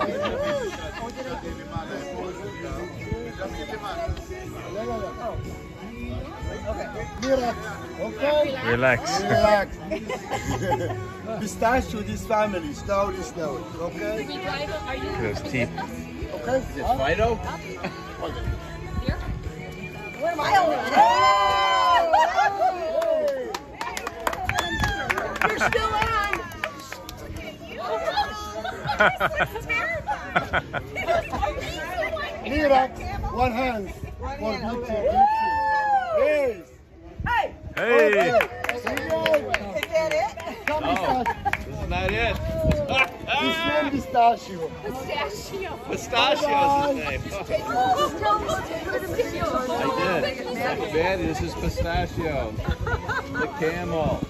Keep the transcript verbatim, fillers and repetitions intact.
Okay? Relax. Relax. Pistachio, this family. Slowly, slowly. Okay? Look at those teeth. Okay? Is this Fido? Here? Where am I over? You're still on. Mira, one hand. One hand. Hey. Hey. Hey! Is that it? Come, Oh, pistachio. this is not it. His name pistachio. Pistachio. Pistachio's his name. Just tell me what to put in the I did. Not bad. This is Pistachio, the camel.